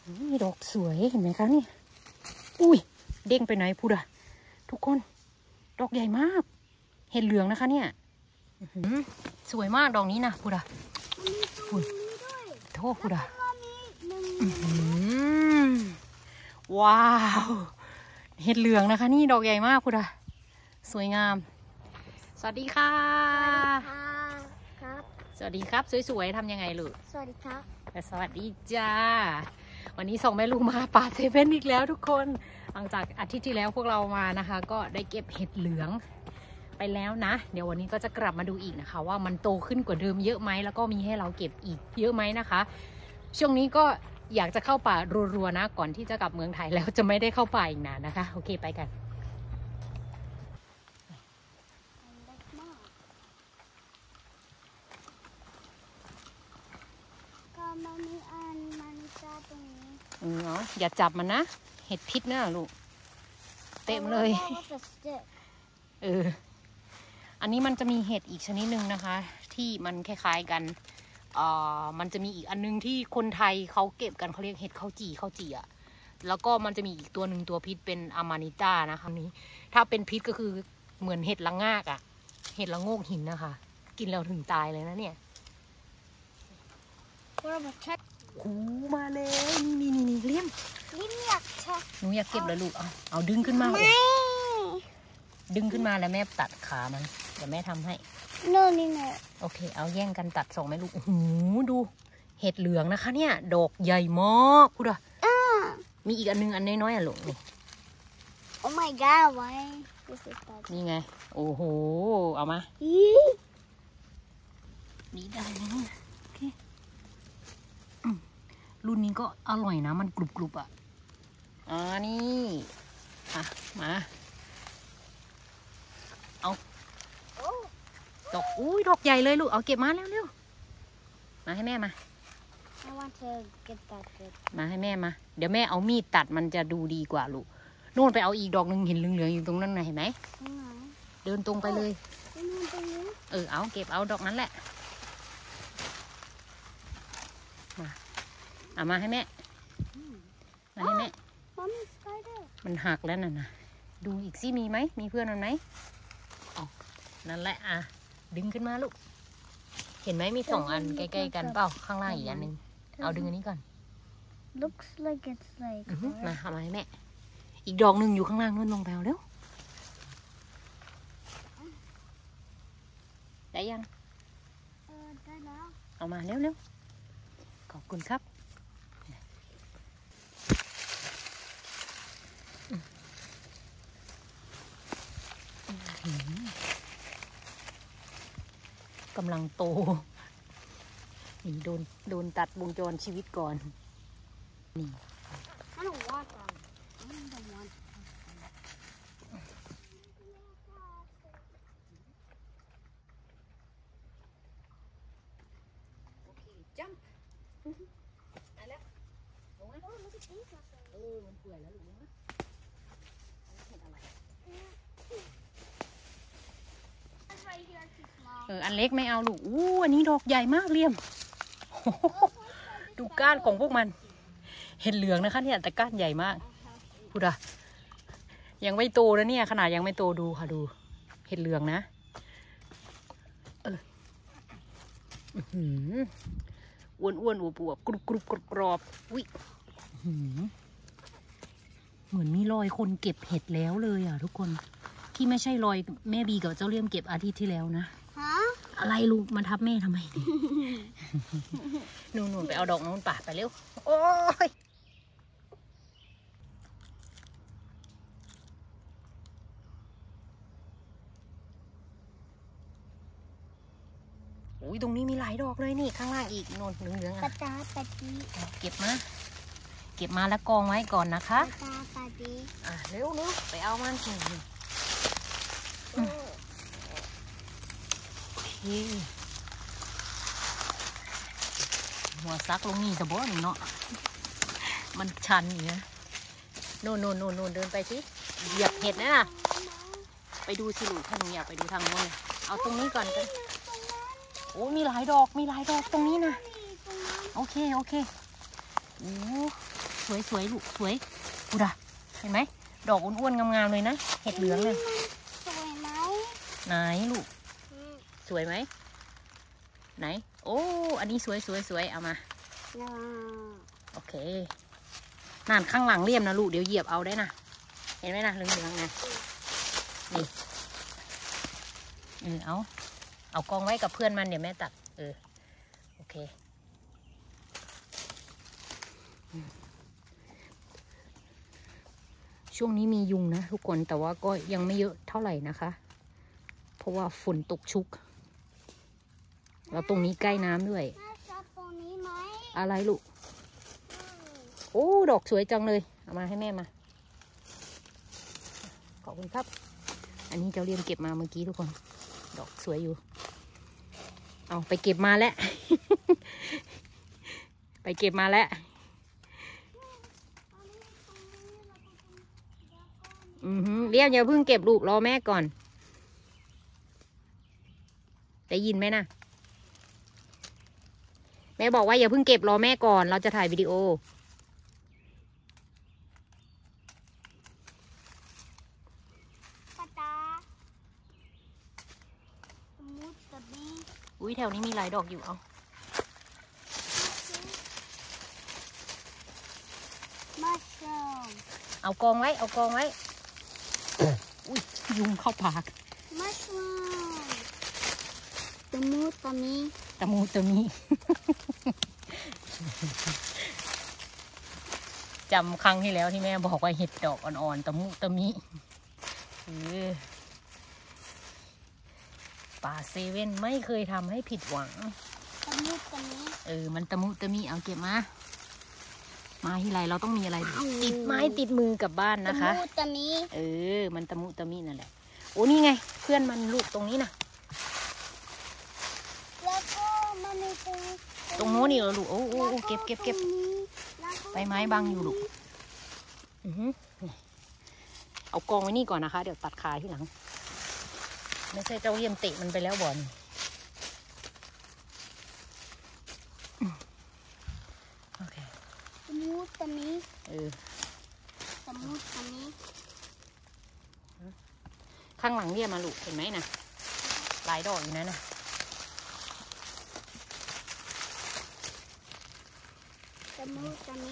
นี่ดอกสวยเห็นไหมคะนี่อุ้ยเด้งไปไหนพูดอะทุกคนดอกใหญ่มากเห็ดเหลืองนะคะเนี่ยสวยมากดอกนี้นะพูดอะพูดโทษพูดอะว้าวเห็ดเหลืองนะคะนี่ดอกใหญ่มากพูดอะสวยงามสวัสดีค่ะครับสวัสดีครับสวยๆทำยังไงลูกสวัสดีครับสวัสดีจ้าวันนี้ส่งแม่ลูกมาป่าเซเว่นอีกแล้วทุกคนหลังจากอาทิตย์ที่แล้วพวกเรามานะคะก็ได้เก็บเห็ดเหลืองไปแล้วนะเดี๋ยววันนี้ก็จะกลับมาดูอีกนะคะว่ามันโตขึ้นกว่าเดิมเยอะไหมแล้วก็มีให้เราเก็บอีกเยอะไหมนะคะช่วงนี้ก็อยากจะเข้าป่ารัวๆนะก่อนที่จะกลับเมืองไทยแล้วจะไม่ได้เข้าป่าอีกนานนะคะโอเคไปกันเนาะอย่าจับมันนะเห็ดพิษนะลูกเต็มเลยอันนี้มันจะมีเห็ดอีกชนิดหนึ่งนะคะที่มันคล้ายๆกันมันจะมีอีกอันนึงที่คนไทยเขาเก็บกันเขาเรียกเห็ดข้าวจี่อ่ะแล้วก็มันจะมีอีกตัวหนึ่งตัวพิษเป็นอามานิต้านะคะนี้ถ้าเป็นพิษก็คือเหมือนเห็ดละงากอ่ะเห็ดละโงกหินนะคะกินแล้วถึงตายเลยนะเนี่ยหูมาเลยนี่เลี่ยมอยากชักหนูอยากเก็บเลยลูกเอาดึงขึ้นมาดึงขึ้นมาแล้วแม่ตัดขามันเดี๋ยวแม่ทำให้นี่โอเคเอาแย่งกันตัดส่งไหมลูกโอ้โหดูเห็ดเหลืองนะคะเนี่ยดอกใหญ่มากพูดอ่ะมีอีกอันนึงอันน้อยๆอ่ะลูกนี่ Oh my god why นี่ไงโอ้โหเอามานี่ได้ไหมเนี่ยโอเครุ่นนี้ก็อร่อยนะมันกรุบๆอ่ะนี่มาเอาดอกดอกใหญ่เลยลูกเอาเก็บมาเร็วๆมาให้แม่มา I want to get that good มาให้แม่มาเดี๋ยวแม่เอามีดตัดมันจะดูดีกว่าลูกนู่นไปเอาอีกดอกนึงเห็นเหลืองๆอยู่ตรงนั้นนะเห็นไหมเดินตรงไปเลยเอาเก็บเอาดอกนั้นแหละมาให้แม่มันหักแล้วนะดูอีกซิมีไหมมีเพื่อนมันไหมนั่นแหละดึงขึ้นมาลูกเห็นไหมมี2 อันใกล้ๆกันเปล่าข้างล่างอีกอันนึงเอาดึงอันนี้ก่อน looks like it's like มาเอามาให้แม่อีกดอกนึงอยู่ข้างล่างนู่นลงไปเอาเร็วได้ยังได้แล้วเอามาเร็วขอบคุณครับกำลังโตนี่โดนตัดวงจรชีวิตก่อนนี่จัมได้แล้วลงมามันเปื่อยแล้วหรือยังเห็นอะไรอันเล็กไม่เอาลูกอันนี้ดอกใหญ่มากเลี่ยมดูก้านของพวกมันเห็ดเหลืองนะคะเนี่ยแต่ก้านใหญ่มากพูดยังไม่โตนะเนี่ยขนาดยังไม่โตดูค่ะดูเห็ดเหลืองนะอ้วนๆอวบๆกรุบกรอบอุ้ยเหมือนมีรอยคนเก็บเห็ดแล้วเลยทุกคนที่ไม่ใช่รอยแม่บีกับเจ้าเลี่ยมเก็บอาทิตย์ที่แล้วนะอะไรลูกมาทับแม่ทำไมนู่นไปเอาดอกนู้นป่ะไปเร็วโอ้ยตรงนี้มีหลายดอกเลยนี่ข้างล่างอีกโน่นเหลืองๆเก็บมาแล้วกองไว้ก่อนนะคะเร็วไปเอามันสิหัวซักลงนี่จะบ่นเนาะมันชันอย่างเงี้ยโน่นเดินไปสิเหยียบเห็ดนะไปดูสิลูกถ้าหนูอยากไปดูทางโน้นเอาตรงนี้ก่อนกันมีหลายดอกตรงนี้นะโอเคสวยลูกสวยดูด่ะเห็นไหมดอกอ้วนๆงามๆเลยนะเห็ดเหลืองเนี่ยสวยไหมไหนลูกสวยไหมไหนโอ้อันนี้สวยเอามาโอเคนั่นข้างหลังเลี่ยมนะลูกเดี๋ยวเหยียบเอาได้นะเห็นไหมนะเหลืองๆไงนี่เอากองไว้กับเพื่อนมันเดี๋ยวแม่ตัดโอเคช่วงนี้มียุงนะทุกคนแต่ว่าก็ยังไม่เยอะเท่าไหร่นะคะเพราะว่าฝนตกชุกแล้วตรงนี้ใกล้น้ำด้วยแม่ชอบตรงนี้ไหมอะไรลูกโอ้ดอกสวยจังเลยเอามาให้แม่มาขอบคุณครับอันนี้เจ้าเรียนเก็บมาเมื่อกี้ทุกคนดอกสวยอยู่เอาไปเก็บมาแล้ว ไปเก็บมาแล้วเรียนอย่าเพิ่งเก็บลูกรอแม่ก่อนได้ยินไหมนะแม่บอกว่าอย่าเพิ่งเก็บรอแม่ก่อนเราจะถ่ายวิดีโอปะตาสมุดตะบีอุ้ยแถวนี้มีหลายดอกอยู่เอามัชรูมเอากองไว้อุ้ยยุงเข้าปากมัชรูมสมุดตะมีตะมูตะมีจำครั้งที่แล้วที่แม่บอกว่าเห็ดดอกอ่อนๆตะมูตะมีป่าเซเว่นไม่เคยทำให้ผิดหวังสมุดตะมีมันตะมุตะมีเอาเก็บมาที่ไรเราต้องมีอะไรติดไม้ติดมือกลับบ้านนะคะสมุดตะมีมันตะมุตะมีนั่นแหละโอ้นี่ไงเพื่อนมันลูกตรงนี้นะแล้วก็มันมีตรงโน้นนี่เหรอลูกโอ้เก็บใบไม้บังอยู่ลูกเอากองไว้นี่ก่อนนะคะเดี๋ยวตัดขาที่หลังไม่ใช่เจ้าเยี่ยมเตะมันไปแล้วบ่อนโอเคสมุดตะมี สมุดตะมีข้างหลังเรียมาลูกเห็นไหมนะหลายดอกอยู่นะสมุดตะมี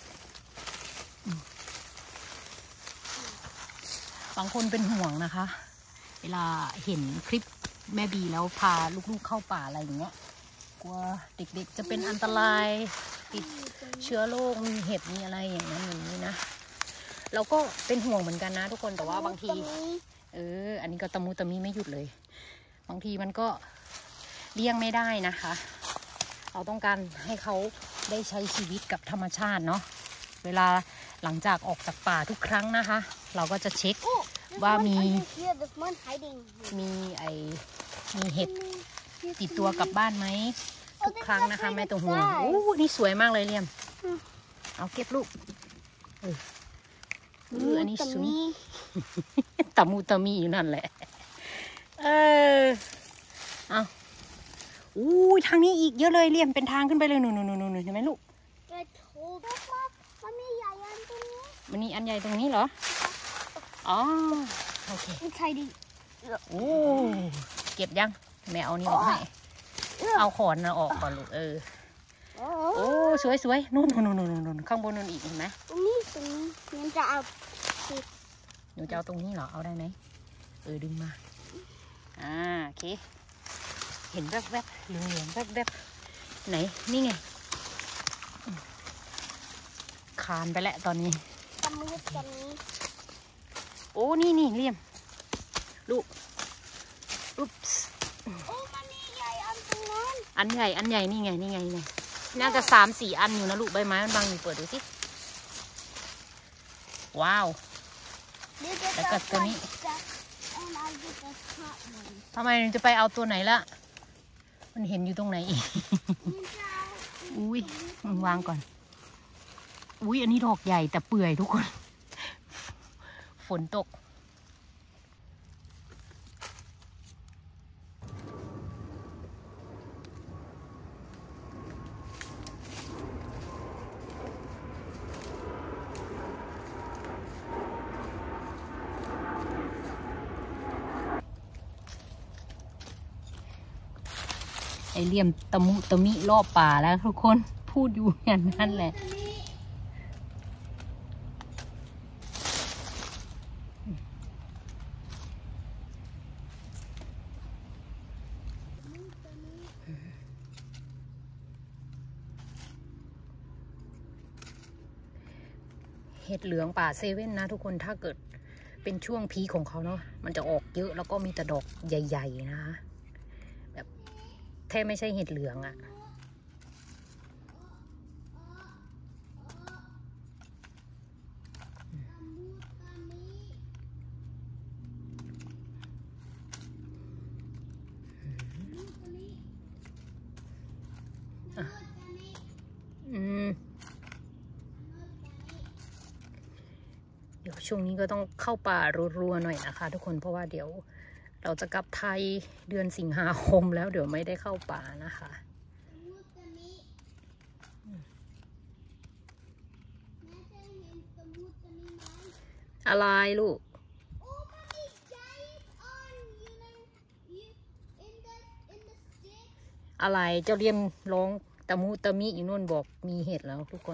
บางคนเป็นห่วงนะคะ เวลาเห็นคลิปแม่บีแล้วพาลูกๆเข้าป่าอะไรอย่างเงี้ยกลัวเด็กๆจะเป็นอันตรายติดเชื้อโรคมีเห็บมีอะไรอย่างนั้นอย่างนี้นะเราก็เป็นห่วงเหมือนกันนะทุกคนแต่ว่าบางทีอันนี้ก็ตะมูตะมีไม่หยุดเลยบางทีมันก็เลี่ยงไม่ได้นะคะเราต้องการให้เขาได้ใช้ชีวิตกับธรรมชาติเนาะเวลาหลังจากออกจากป่าทุกครั้งนะคะเราก็จะเช็คว่ามีเห็ดติดตัวกลับบ้านไหมทุกครั้งนะคะไม่ต้องห่วงโอ้นี่สวยมากเลยเลี่ยมเอาเก็บลูกอันนี้สวยตะมูตะมีอยู่นั่นแหละเอาทางนี้อีกเยอะเลยเลี่ยมเป็นทางขึ้นไปเลยนู่นเห็นไหมลูกมันมีใหญ่อันตรงนี้มันมีอันใหญ่ตรงนี้เหรออ๋อโอเคใช่ดิเก็บยังแม่เอานี่ออกให้เอาขอนออกก่อนลูกสวยนู่นข้างบนนู่นอีกเห็นไหมตรงนี้มันจะเอาหนูจะเอาตรงนี้เหรอเอาได้ไหมดึงมาโอเคเห็นแวบๆเหลืองแวบๆไหนนี่ไงคานไปแล้วตอนนี้ตะมืดกันนี้นี่เลี่ยมลูกอุ๊บมันมีใหญ่อันตรงนั้นอันใหญ่นี่ไงน่าจะ3-4 อันอยู่นะลูกใบไม้มันบังอยู่เปิดดูสิว้าวแล้วก็ตัวนี้ทำไมจะไปเอาตัวไหนล่ะมันเห็นอยู่ตรงไหนอีกวางก่อนอันนี้ดอกใหญ่แต่เปื่อยทุกคนฝนตกเลี่ยมตะมุตะมิรอบป่าแล้วทุกคนพูดอยู่อย่างนั้นแหละเห็ดเหลืองป่าเซเว่นนะทุกคนถ้าเกิดเป็นช่วงพีคของเขาเนาะมันจะออกเยอะแล้วก็มีแต่ดอกใหญ่ๆนะคะแบบแทบไม่ใช่เห็ดเหลืองอะเดี๋ยวช่วงนี้ก็ต้องเข้าป่ารัวๆหน่อยนะคะทุกคนเพราะว่าเดี๋ยวเราจะกลับไทยเดือนสิงหาคมแล้วเดี๋ยวไม่ได้เข้าป่านะคะอะไรลูกอะไรเจ้าเลี่ยมร้องตะมุตะมิอยู่นู่นบอกมีเห็ดแล้วทุกคน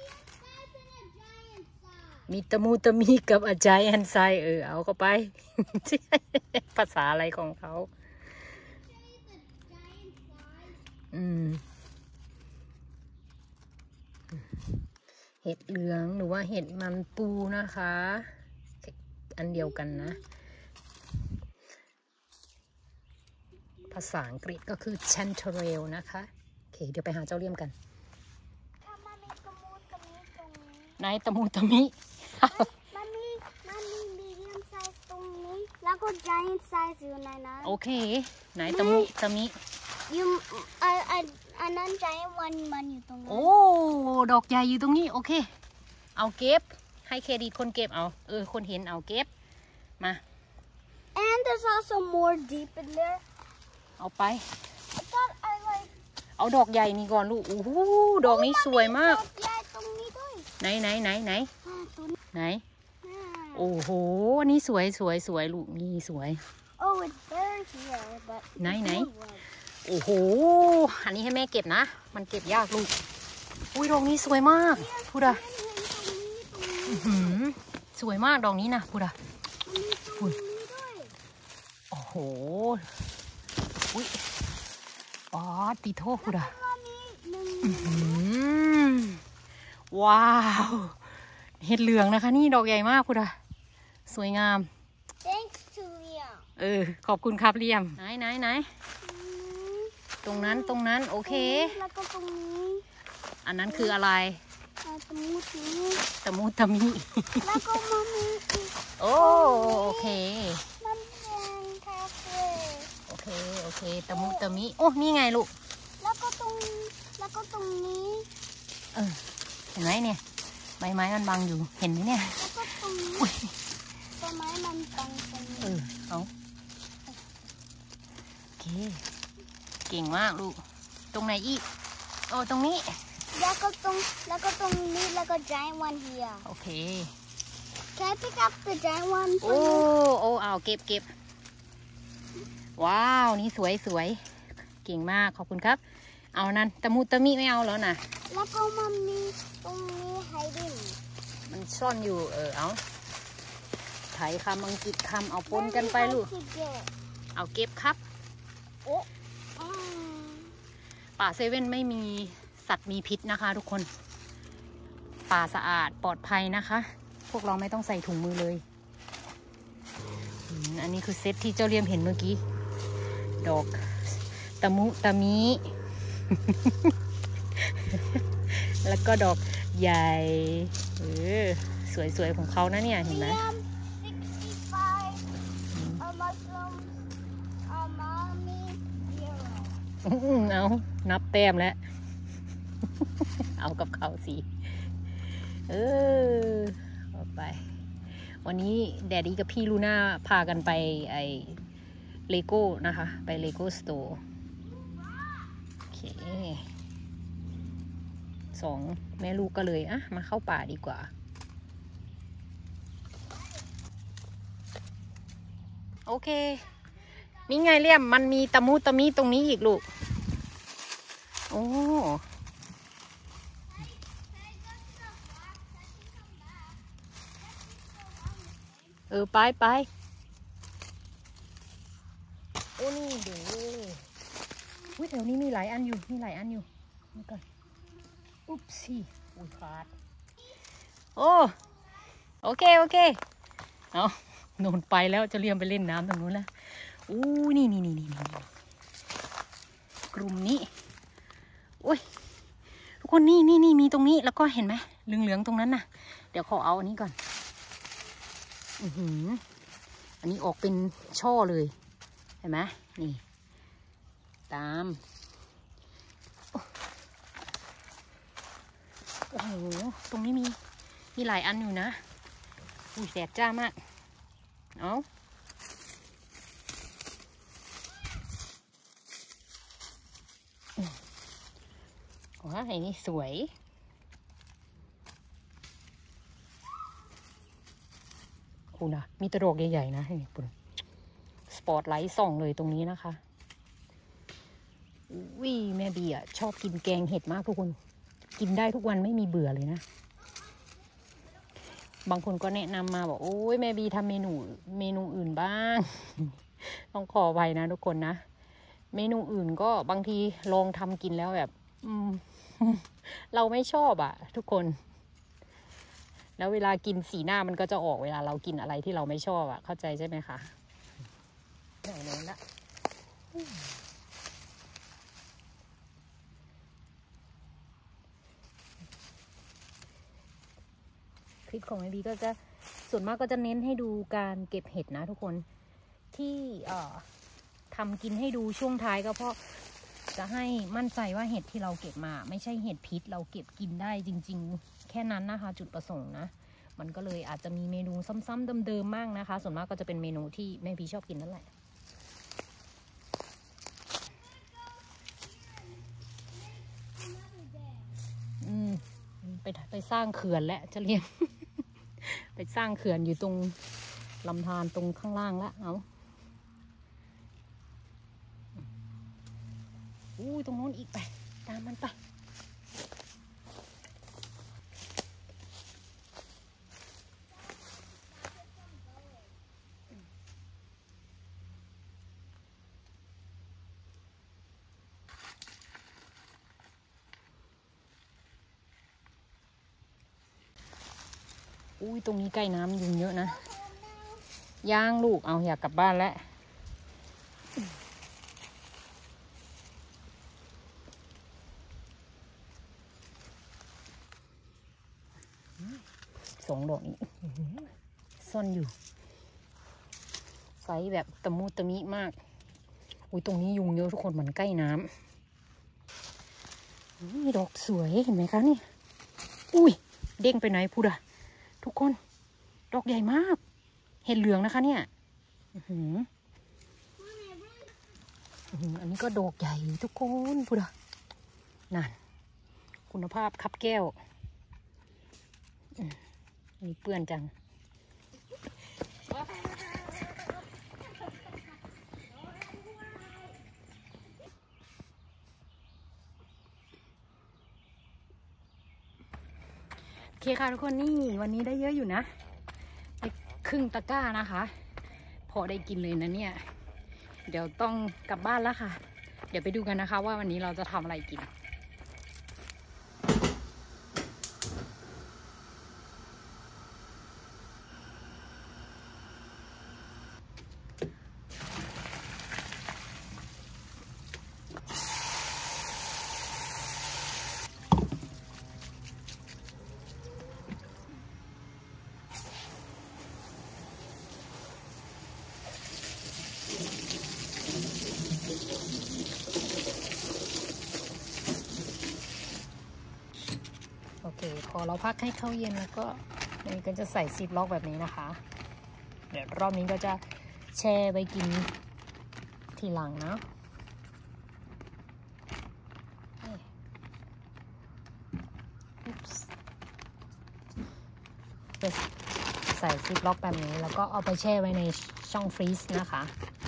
มีตะมูตะมีกับอาจารย์แอนไซเอาเข้าไป ภาษาอะไรของเขาเห็ดเหลืองหรือว่าเห็ดมันปูนะคะอันเดียวกันนะภาษาอังกฤษก็คือ chanterelle นะคะโอเคเดี๋ยวไปหาเจ้าเลี่ยมกันไหนตะมูตะมิมันมีmedium size ตรงนี้แล้วก็ giant size อยู่ในนั้นโอเคไหนตะมูตะมิอันนั้น giant one มันอยู่ตรงนั้นโอ้ดอกใหญ่อยู่ตรงนี้โอเคเอาเก็บให้เครดิตคนเก็บเอาคนเห็นเอาเก็บมา and there's also more deep in there เอาไปเอาดอกใหญ่นี่ก่อนลูกโอ้โหดอกนี้สวยมากไหนโอ้โหนี่สวยลูกนี่สวยไหนโอ้โหอันนี้ให้แม่เก็บนะมันเก็บยากลูกอุ้ยดอกนี้สวยมากพูดอะสวยมากดอกนี้นะพูดอะโอ้โหอุ้ยอ๋อตีโทษพูดอะว้าวเห็ดเหลืองนะคะนี่ดอกใหญ่มากพูดอะสวยงาม Thanks to Liam ขอบคุณครับเลี่ยมไหนตรงนั้นโอเคแล้วก็ตรงนี้อันนั้นคืออะไรตะมูตะมิแล้วก็มันมีโอเคมันเป็นคาเฟ่โอเคตะมูตะมิโอ้นี่ไงลูกแล้วก็ตรงนี้เห็นไหมเนี่ยใบไม้มันบังอยู่เห็นไหมเนี่ยแล้วก็ตรงนี้ใบไม้มันบังตรงนี้เอาโอเคเก่งมากลูกตรงไหนอีกตรงนี้แล้วก็ตรงนี้แล้วก็ giant one here โอเค Can I pick up the giant one เอาเก็บว้าวนี่สวยเก่งมากขอบคุณครับเอานั่นตะมูตะมิไม่เอาแล้วนะแล้วก็มันมีตรงนี้ hiding มันซ่อนอยู่เอาไทยคำอังกฤษคำเอาปนกันไปลูกเอาเก็บครับป่าเซเว่นไม่มีสัตว์มีพิษนะคะทุกคนป่าสะอาดปลอดภัยนะคะพวกเราไม่ต้องใส่ถุงมือเลยอันนี้คือเซตที่เจ้าเลี่ยมเห็นเมื่อกี้ดอกตะมุตะมิ แล้วก็ดอกใหญ่สวยของเขานะเนี่ยเห็นไหมเอานับแต้มแล้ว เอากับเขาสิเอาไปวันนี้แดดดี้กับพี่ลูน่าพากันไปเลโก้นะคะไปเลโก้สโตร์โอเค2แม่ลูกก็เลยมาเข้าป่าดีกว่าโอเคนี่ไงเลี่ยมมันมีตะมูตะมิตรงนี้อีกลูกโอ้ไปโอ้นี่ดูอุ้ยแถวนี้มีหลายอันอยู่นี่ก่อนอุ๊บสิอุ้ยขาดโอเคเอาโนนไปแล้วจะเรียมไปเล่นน้ำตรงนู้นแล้วอู้นี่กลุ่มนี้อุ้ยทุกคนนี่มีตรงนี้แล้วก็เห็นไหมเหลืองๆตรงนั้นน่ะเดี๋ยวขอเอาอันนี้ก่อนอันนี้ออกเป็นช่อเลยเห็นไหมนี่ตามโอ้โหตรงนี้มีหลายอันอยู่นะอุ้ยแดดจ้ามากเอาว้าวนี่สวยคุณนะมีตะโดกใหญ่ๆนะให้ปุ่นสปอตไลท์ส่องเลยตรงนี้นะคะวิแม่บีชอบกินแกงเห็ดมากทุกคนกินได้ทุกวันไม่มีเบื่อเลยนะบางคนก็แนะนำมาบอกโอ้ยแม่บีทำเมนูอื่นบ้างต้องขอไว้นะทุกคนนะเมนูอื่นก็บางทีลองทำกินแล้วแบบเราไม่ชอบอะทุกคนแล้วเวลากินสีหน้ามันก็จะออกเวลาเรากินอะไรที่เราไม่ชอบอะเข้าใจใช่ไหมคะอย่างนั้นละคลิปของแม่บีก็จะส่วนมากก็จะเน้นให้ดูการเก็บเห็ดนะทุกคนที่ทำกินให้ดูช่วงท้ายก็เพราะจะให้มั่นใจว่าเห็ดที่เราเก็บมาไม่ใช่เห็ดพิษเราเก็บกินได้จริงๆแค่นั้นนะคะจุดประสงค์นะมันก็เลยอาจจะมีเมนูซ้ำๆเดิมๆมากนะคะส่วนมากก็จะเป็นเมนูที่แม่บีชอบกินนั่นแหละไปสร้างเขื่อนและจะเรียก ไปสร้างเขื่อนอยู่ตรงลำธารตรงข้างล่างละเอาตรงโน้นอีกไปตามมันไปตรงนี้ใกล้น้ำยุงเยอะนะย่างลูกเอาอยากกลับบ้านแล้ว2 ดอกนี้ซ่อนอยู่ไซส์แบบตะมุตะมิมากตรงนี้ยุงเยอะทุกคนเหมือนใกล้น้ำดอกสวยเห็นไหมคะนี่เด้งไปไหนพูดอะทุกคนดอกใหญ่มากเห็ดเหลืองนะคะเนี่ยอันนี้ก็ดอกใหญ่ทุกคนพูดอะนั่นคุณภาพคับแก้วนี่เปื้อนจังโอเคค่ะทุกคนนี่วันนี้ได้เยอะอยู่นะได้ครึ่งตะกร้านะคะพอได้กินเลยนะเนี่ยเดี๋ยวต้องกลับบ้านแล้วค่ะเดี๋ยวไปดูกันนะคะว่าวันนี้เราจะทำอะไรกินโอเคพอเราพักให้เข้าเย็นแล้วก็นี่ก็จะใส่ซิปล็อกแบบนี้นะคะเดี๋ยวรอบนี้ก็จะแช่ไว้กินทีหลังนะใส่ซิปล็อกแบบนี้แล้วก็เอาไปแช่ไว้ในช่องฟรีซนะคะ